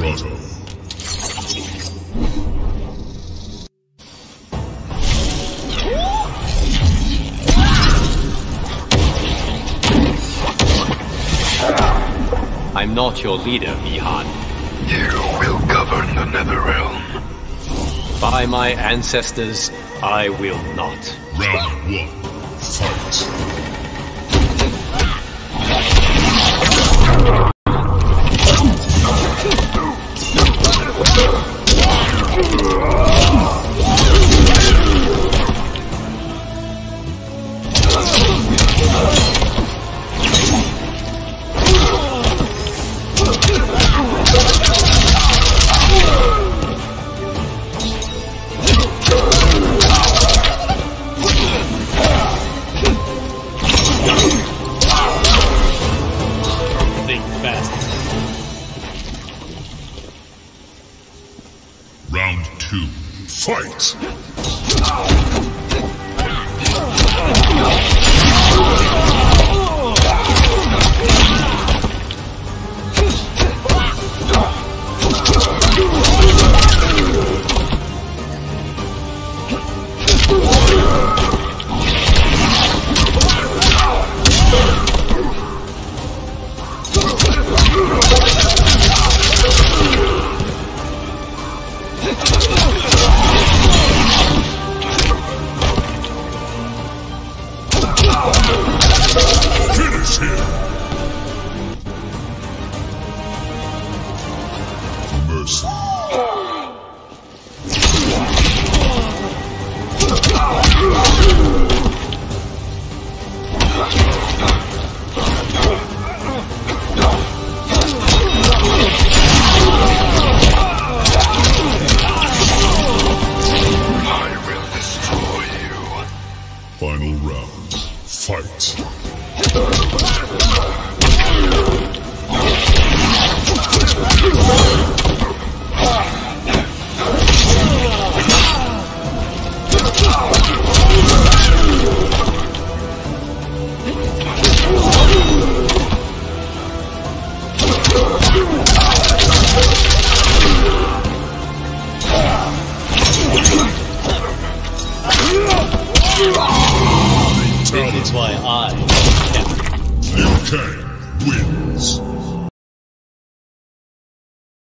grotto. I'm not your leader, Mihan. You will govern the Netherrealm. By my ancestors, I will not. Round 1. Fight. Round 2. Fight! Finish him! Mercy. I will destroy you. Final round. Fight. This is why I am Liu Kang wins.